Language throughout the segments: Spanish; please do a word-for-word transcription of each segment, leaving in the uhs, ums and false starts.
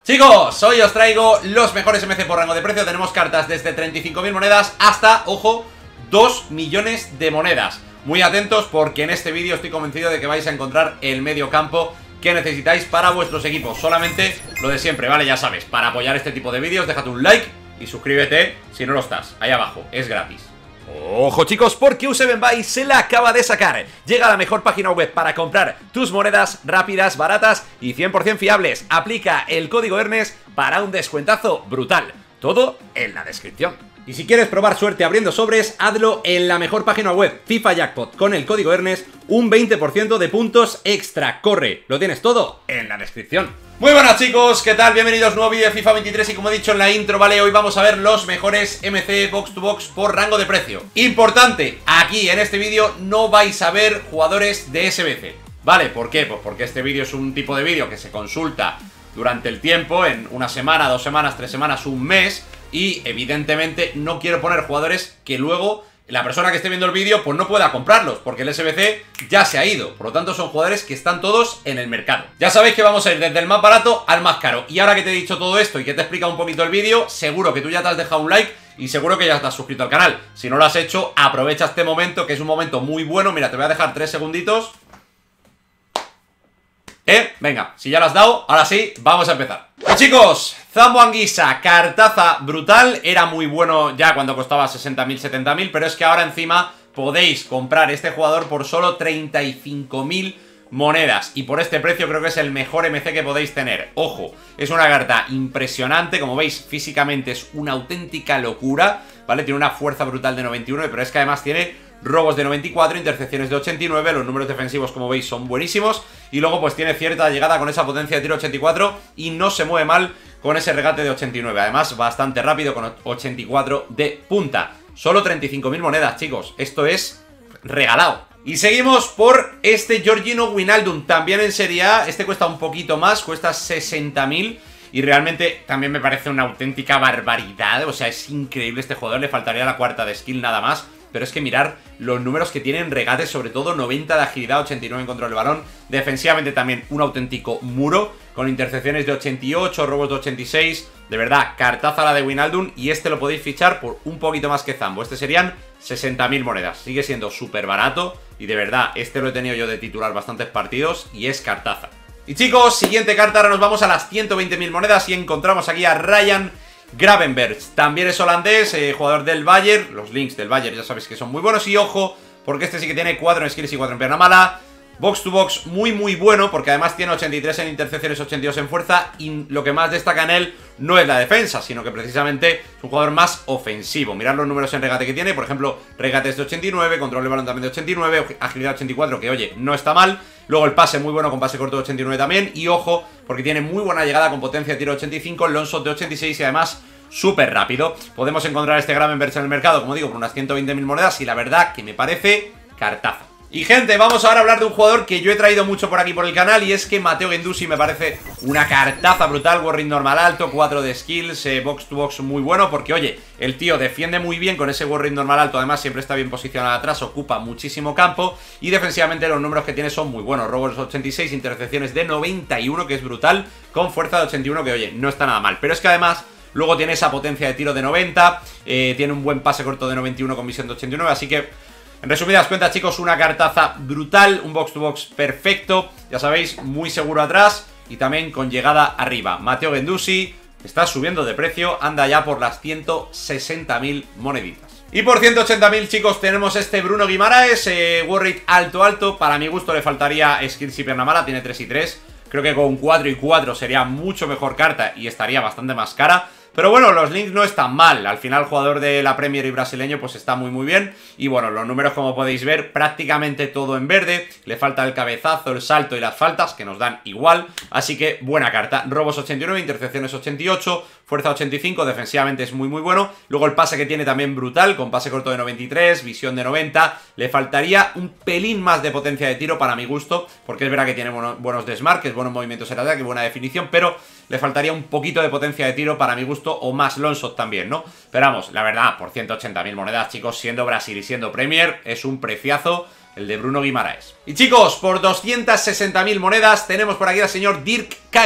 Chicos, hoy os traigo los mejores M C por rango de precio. Tenemos cartas desde treinta y cinco mil monedas hasta, ojo, dos millones de monedas. Muy atentos porque en este vídeo estoy convencido de que vais a encontrar el medio campo que necesitáis para vuestros equipos. Solamente lo de siempre, ¿vale? Ya sabes, para apoyar este tipo de vídeos déjate un like y suscríbete si no lo estás, ahí abajo, es gratis. Ojo chicos, porque U siete Buy se la acaba de sacar. Llega a la mejor página web para comprar tus monedas rápidas, baratas y cien por cien fiables. Aplica el código ERNES para un descuentazo brutal. Todo en la descripción. Y si quieres probar suerte abriendo sobres, hazlo en la mejor página web, FIFA Jackpot. Con el código ERNES, un veinte por ciento de puntos extra. Corre, lo tienes todo en la descripción. Muy buenas chicos, ¿qué tal? Bienvenidos a un nuevo vídeo de FIFA veintitrés y como he dicho en la intro, vale, hoy vamos a ver los mejores M C Box to Box por rango de precio. Importante, aquí en este vídeo no vais a ver jugadores de S B C, ¿vale? ¿Por qué? Pues porque este vídeo es un tipo de vídeo que se consulta durante el tiempo, en una semana, dos semanas, tres semanas, un mes, y evidentemente no quiero poner jugadores que luego la persona que esté viendo el vídeo pues no pueda comprarlos, porque el S B C ya se ha ido. Por lo tanto son jugadores que están todos en el mercado. Ya sabéis que vamos a ir desde el más barato al más caro. Y ahora que te he dicho todo esto y que te he explicado un poquito el vídeo, seguro que tú ya te has dejado un like y seguro que ya te has suscrito al canal. Si no lo has hecho, aprovecha este momento, que es un momento muy bueno. Mira, te voy a dejar tres segunditos. ¿Eh? Venga, si ya lo has dado, ahora sí, vamos a empezar. Pues chicos, Zambo Anguissa, cartaza brutal. Era muy bueno ya cuando costaba sesenta mil, setenta mil, pero es que ahora encima podéis comprar este jugador por solo treinta y cinco mil monedas. Y por este precio creo que es el mejor M C que podéis tener. Ojo, es una carta impresionante. Como veis, físicamente es una auténtica locura, ¿vale? Tiene una fuerza brutal de noventa y uno, pero es que además tiene robos de noventa y cuatro, intercepciones de ochenta y nueve, los números defensivos como veis son buenísimos y luego pues tiene cierta llegada con esa potencia de tiro ochenta y cuatro y no se mueve mal con ese regate de ochenta y nueve, además bastante rápido con ochenta y cuatro de punta. Solo treinta y cinco mil monedas chicos, esto es regalado. Y seguimos por este Georginio Wijnaldum, también en Serie A. Este cuesta un poquito más, cuesta sesenta mil. Y realmente también me parece una auténtica barbaridad. O sea, es increíble este jugador, le faltaría la cuarta de skill nada más. Pero es que mirar los números que tiene en regates, sobre todo noventa de agilidad, ochenta y nueve en control del balón. Defensivamente también un auténtico muro, con intercepciones de ochenta y ocho, robos de ochenta y seis. De verdad, cartaza la de Wijnaldum. Y este lo podéis fichar por un poquito más que Zambo. Este serían sesenta mil monedas. Sigue siendo súper barato. Y de verdad, este lo he tenido yo de titular bastantes partidos y es cartaza. Y chicos, siguiente carta, ahora nos vamos a las ciento veinte mil monedas y encontramos aquí a Ryan Gravenberch. También es holandés, eh, jugador del Bayern. Los links del Bayern ya sabéis que son muy buenos. Y ojo, porque este sí que tiene cuatro en skills y cuatro en pierna mala. Box to box muy muy bueno, porque además tiene ochenta y tres en intercepciones, ochenta y dos en fuerza. Y lo que más destaca en él no es la defensa, sino que precisamente es un jugador más ofensivo. Mirad los números en regate que tiene, por ejemplo, regates de ochenta y nueve, control de balón también de ochenta y nueve, agilidad ochenta y cuatro, que oye, no está mal. Luego el pase muy bueno con pase corto de ochenta y nueve también. Y ojo, porque tiene muy buena llegada con potencia de tiro ochenta y cinco, long shot de ochenta y seis y además súper rápido. Podemos encontrar este Gravenberch en el mercado, como digo, por unas ciento veinte mil monedas y la verdad que me parece cartaza. Y gente, vamos ahora a hablar de un jugador que yo he traído mucho por aquí por el canal y es que Matteo Guendouzi me parece una cartaza brutal. Warring normal alto, cuatro de skills, eh, box to box muy bueno porque oye, el tío defiende muy bien con ese Warring normal alto, además siempre está bien posicionado atrás, ocupa muchísimo campo y defensivamente los números que tiene son muy buenos. Robos ochenta y seis, intercepciones de noventa y uno, que es brutal, con fuerza de ochenta y uno, que oye, no está nada mal. Pero es que además luego tiene esa potencia de tiro de noventa, eh, tiene un buen pase corto de noventa y uno con visión de ochenta y nueve, así que en resumidas cuentas chicos, una cartaza brutal, un box to box perfecto, ya sabéis, muy seguro atrás y también con llegada arriba. Matteo Guendouzi está subiendo de precio, anda ya por las ciento sesenta mil moneditas. Y por ciento ochenta mil chicos tenemos este Bruno Guimaraes, eh, Warrick alto alto, para mi gusto le faltaría skills y pierna mala, tiene tres y tres, creo que con cuatro y cuatro sería mucho mejor carta y estaría bastante más cara. Pero bueno, los links no están mal. Al final, jugador de la Premier y brasileño, pues está muy muy bien. Y bueno, los números, como podéis ver, prácticamente todo en verde. Le falta el cabezazo, el salto y las faltas, que nos dan igual. Así que buena carta. Robos ochenta y nueve, intercepciones ochenta y ocho, fuerza ochenta y cinco, defensivamente es muy muy bueno. Luego el pase que tiene también brutal, con pase corto de noventa y tres, visión de noventa. Le faltaría un pelín más de potencia de tiro para mi gusto, porque es verdad que tiene buenos, buenos desmarques, buenos movimientos en ataque, buena definición, pero le faltaría un poquito de potencia de tiro para mi gusto, o más long shot también, ¿no? Pero vamos, la verdad, por ciento ochenta mil monedas, chicos, siendo Brasil y siendo Premier, es un preciazo el de Bruno Guimaraes. Y chicos, por doscientas sesenta mil monedas tenemos por aquí al señor Dirk Kuyt.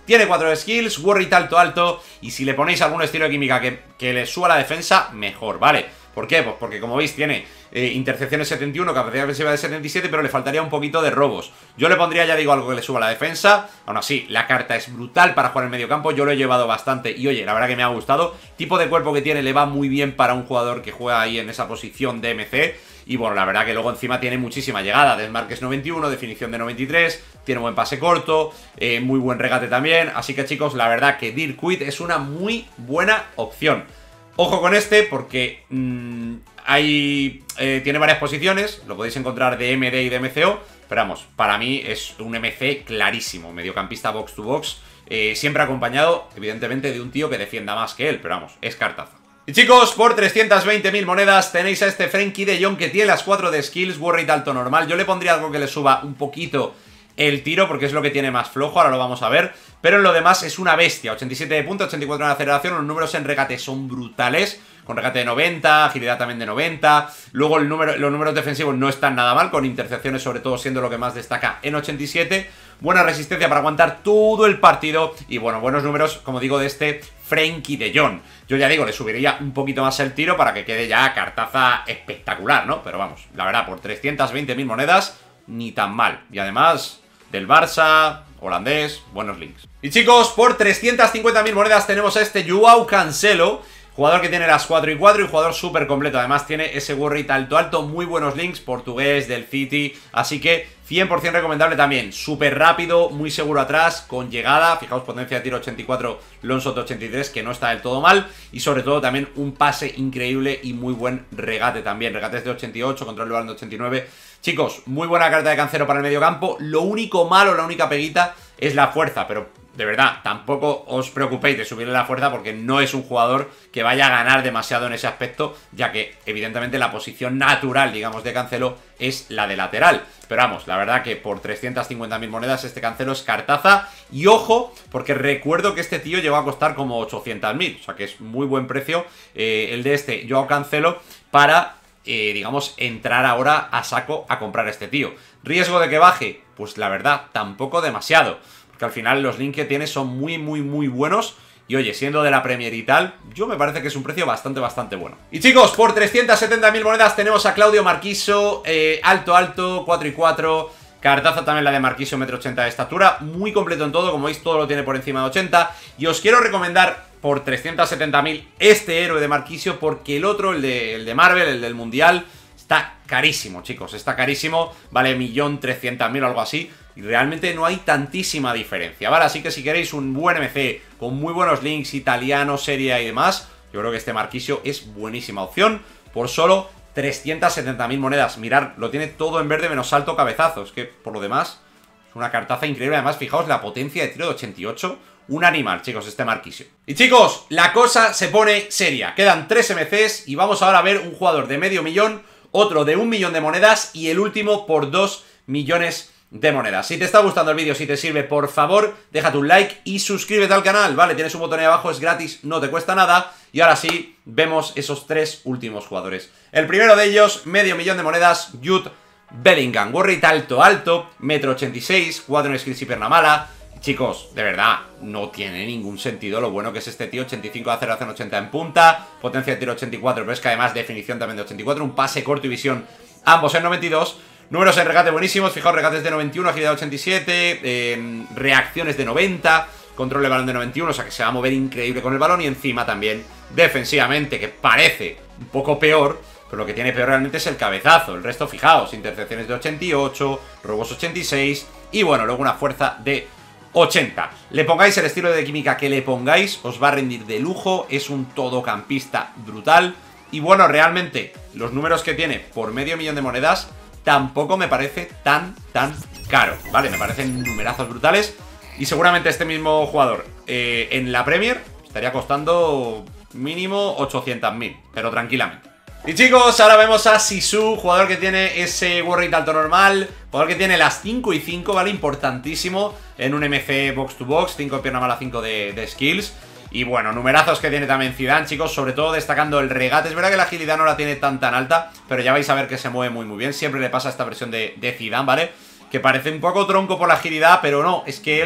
Tiene cuatro skills, worry alto alto, y si le ponéis algún estilo de química que, que le suba la defensa, mejor, ¿vale? ¿Por qué? Pues porque como veis tiene eh, intercepciones setenta y uno, capacidad defensiva de setenta y siete, pero le faltaría un poquito de robos. Yo le pondría, ya digo, algo que le suba la defensa. Aún así, la carta es brutal para jugar en medio campo, yo lo he llevado bastante y oye, la verdad que me ha gustado. Tipo de cuerpo que tiene le va muy bien para un jugador que juega ahí en esa posición de M C. Y bueno, la verdad que luego encima tiene muchísima llegada. Desmarques noventa y uno, definición de noventa y tres, tiene buen pase corto, eh, muy buen regate también. Así que chicos, la verdad que Dirtquid es una muy buena opción. Ojo con este porque mmm, hay, eh, tiene varias posiciones, lo podéis encontrar de M D y de M C O, pero vamos, para mí es un M C clarísimo, mediocampista box to box, eh, siempre acompañado evidentemente de un tío que defienda más que él, pero vamos, es cartaza. Y chicos, por trescientas veinte mil monedas tenéis a este Frenkie de Jong que tiene las cuatro de skills, war rate alto normal. Yo le pondría algo que le suba un poquito el tiro porque es lo que tiene más flojo, ahora lo vamos a ver. Pero en lo demás es una bestia, ochenta y siete de punta, ochenta y cuatro en aceleración, los números en regate son brutales. Con regate de noventa, agilidad también de noventa. Luego el número, los números defensivos no están nada mal, con intercepciones sobre todo siendo lo que más destaca en ochenta y siete. Buena resistencia para aguantar todo el partido. Y bueno, buenos números, como digo, de este Frenkie de Jong. Yo ya digo, le subiría un poquito más el tiro para que quede ya cartaza espectacular, ¿no? Pero vamos, la verdad, por trescientas veinte mil monedas, ni tan mal. Y además, del Barça, holandés, buenos links. Y chicos, por trescientas cincuenta mil monedas tenemos a este Joao Cancelo, jugador que tiene las cuatro y cuatro y jugador súper completo. Además tiene ese war rate alto alto, muy buenos links, portugués, del City. Así que cien por cien recomendable también. Súper rápido, muy seguro atrás, con llegada. Fijaos, potencia de tiro ochenta y cuatro, Longshot ochenta y tres, que no está del todo mal. Y sobre todo también un pase increíble y muy buen regate también. Regates de ochenta y ocho, control de balón de ochenta y nueve. Chicos, muy buena carta de Cancelo para el medio campo. Lo único malo, la única peguita es la fuerza, pero de verdad, tampoco os preocupéis de subirle la fuerza porque no es un jugador que vaya a ganar demasiado en ese aspecto, ya que evidentemente la posición natural, digamos, de Cancelo es la de lateral. Pero vamos, la verdad que por trescientas cincuenta mil monedas este Cancelo es cartaza. Y ojo, porque recuerdo que este tío llegó a costar como ochocientas mil, o sea que es muy buen precio eh, el de este Joao Cancelo para, eh, digamos, entrar ahora a saco a comprar a este tío. ¿Riesgo de que baje? Pues la verdad, tampoco demasiado. Que al final los links que tiene son muy, muy, muy buenos. Y oye, siendo de la Premier y tal, yo me parece que es un precio bastante, bastante bueno. Y chicos, por trescientas setenta mil monedas tenemos a Claudio Marquiso, eh, alto, alto, cuatro y cuatro. Cartaza también la de Marquiso, metro ochenta de estatura. Muy completo en todo, como veis todo lo tiene por encima de ochenta. Y os quiero recomendar por trescientas setenta mil este héroe de Marquisio, porque el otro, el de, el de Marvel, el del Mundial, está carísimo, chicos, está carísimo. Vale un millón trescientas mil o algo así. Y realmente no hay tantísima diferencia, ¿vale? Así que si queréis un buen M C con muy buenos links, italiano, serie y demás, yo creo que este Marquisio es buenísima opción por solo trescientas setenta mil monedas. Mirad, lo tiene todo en verde menos salto cabezazo. Es que por lo demás es una cartaza increíble. Además, fijaos la potencia de tiro de ochenta y ocho. Un animal, chicos, este Marquisio. Y chicos, la cosa se pone seria. Quedan tres M Cs y vamos ahora a ver un jugador de medio millón, otro de un millón de monedas y el último por dos millones de monedas. Si te está gustando el vídeo, si te sirve, por favor, déjate un like y suscríbete al canal, ¿vale? Tienes un botón ahí abajo, es gratis, no te cuesta nada. Y ahora sí, vemos esos tres últimos jugadores. El primero de ellos, medio millón de monedas, Jude Bellingham. War rate alto, alto, metro ochenta y seis, cuatro en skills y pierna mala. Chicos, de verdad, no tiene ningún sentido lo bueno que es este tío. Ochenta y cinco de aceleración, ochenta en punta, potencia de tiro ochenta y cuatro, pero es que además definición también de ochenta y cuatro, un pase corto y visión, ambos en noventa y dos. Números en regate buenísimos, fijaos, regates de noventa y uno, agilidad de ochenta y siete, eh, reacciones de noventa, control de balón de noventa y uno, o sea que se va a mover increíble con el balón. Y encima también defensivamente, que parece un poco peor, pero lo que tiene peor realmente es el cabezazo. El resto, fijaos, intercepciones de ochenta y ocho, robos ochenta y seis y bueno, luego una fuerza de ochenta. Le pongáis el estilo de química que le pongáis, os va a rendir de lujo, es un todocampista brutal. Y bueno, realmente los números que tiene por medio millón de monedas tampoco me parece tan, tan caro, ¿vale? Me parecen numerazos brutales. Y seguramente este mismo jugador eh, en la Premier estaría costando mínimo ochocientas mil, pero tranquilamente. Y chicos, ahora vemos a Sisu, jugador que tiene ese war rate alto normal, jugador que tiene las cinco y cinco, ¿vale? Importantísimo en un M C box to box, cinco de pierna mala, cinco de, de skills. Y bueno, numerazos que tiene también Zidane, chicos, sobre todo destacando el regate. Es verdad que la agilidad no la tiene tan tan alta, pero ya vais a ver que se mueve muy muy bien. Siempre le pasa esta versión de, de Zidane, ¿vale? Que parece un poco tronco por la agilidad, pero no, es que él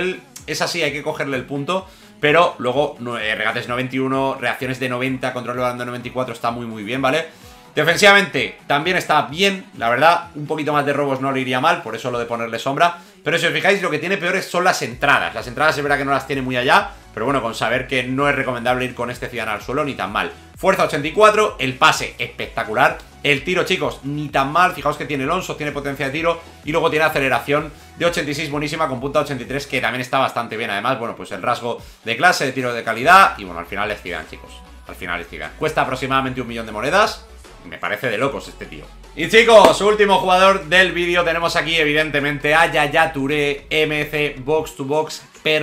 Es así, hay que cogerle el punto. Pero luego, eh, regates noventa y uno, reacciones de noventa, control de balón de noventa y cuatro, está muy muy bien, ¿vale? Defensivamente también está bien, la verdad, un poquito más de robos no le iría mal, por eso lo de ponerle sombra. Pero si os fijáis, lo que tiene peores son las entradas. Las entradas es verdad que no las tiene muy allá, pero bueno, con saber que no es recomendable ir con este Zidane al suelo, ni tan mal. Fuerza ochenta y cuatro, el pase espectacular. El tiro, chicos, ni tan mal. Fijaos que tiene Alonso, tiene potencia de tiro. Y luego tiene aceleración de ochenta y seis buenísima con punta ochenta y tres, que también está bastante bien. Además, bueno, pues el rasgo de clase, de tiro de calidad. Y bueno, al final es Zidane, chicos. Al final es Zidane. Cuesta aproximadamente un millón de monedas. Me parece de locos este tío. Y chicos, último jugador del vídeo. Tenemos aquí evidentemente a Yaya Touré, M C Box to Box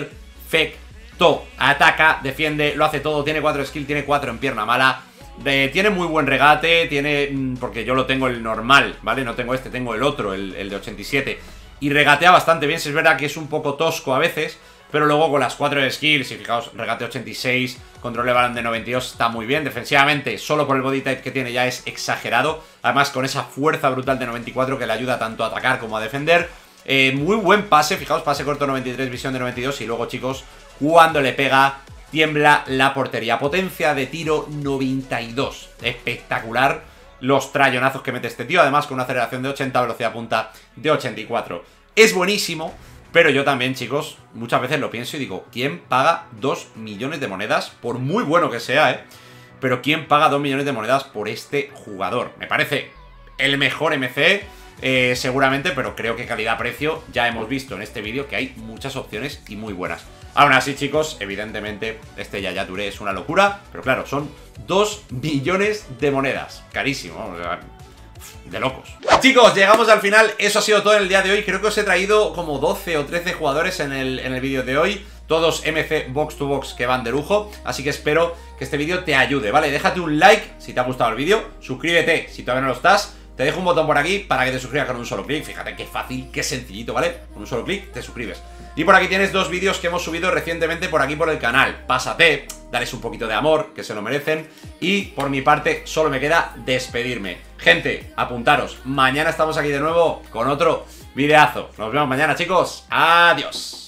perfecto. Ataca, defiende, lo hace todo. Tiene cuatro skill, tiene cuatro en pierna mala. De, tiene muy buen regate, tiene... Porque yo lo tengo el normal, ¿vale? No tengo este, tengo el otro, el, el de ochenta y siete. Y regatea bastante bien, si es verdad que es un poco tosco a veces. Pero luego con las cuatro skills, y fijaos, regate ochenta y seis, control de balón de noventa y dos, está muy bien. Defensivamente, solo por el body type que tiene ya es exagerado. Además con esa fuerza brutal de noventa y cuatro que le ayuda tanto a atacar como a defender. eh, Muy buen pase, fijaos, pase corto noventa y tres, visión de noventa y dos. Y luego, chicos, cuando le pega, tiembla la portería. Potencia de tiro noventa y dos, espectacular los trayonazos que mete este tío. Además con una aceleración de ochenta, velocidad punta de ochenta y cuatro. Es buenísimo. Pero yo también, chicos, muchas veces lo pienso y digo, ¿quién paga dos millones de monedas? Por muy bueno que sea, ¿eh? Pero ¿quién paga dos millones de monedas por este jugador? Me parece el mejor M C, eh, seguramente, pero creo que calidad-precio ya hemos visto en este vídeo que hay muchas opciones y muy buenas. Aún así, chicos, evidentemente este Yaya Touré es una locura, pero claro, son dos millones de monedas. Carísimo, vamos a ver. De locos. Chicos, llegamos al final. Eso ha sido todo en el día de hoy. Creo que os he traído como doce o trece jugadores en el, en el vídeo de hoy. Todos M C Box to Box que van de lujo. Así que espero que este vídeo te ayude, ¿vale? Déjate un like si te ha gustado el vídeo. Suscríbete si todavía no lo estás. Te dejo un botón por aquí para que te suscribas con un solo clic. Fíjate qué fácil, qué sencillito, ¿vale? Con un solo clic te suscribes. Y por aquí tienes dos vídeos que hemos subido recientemente por aquí por el canal. Pásate, dales un poquito de amor, que se lo merecen. Y por mi parte solo me queda despedirme. Gente, apuntaros. Mañana estamos aquí de nuevo con otro videazo. Nos vemos mañana, chicos. Adiós.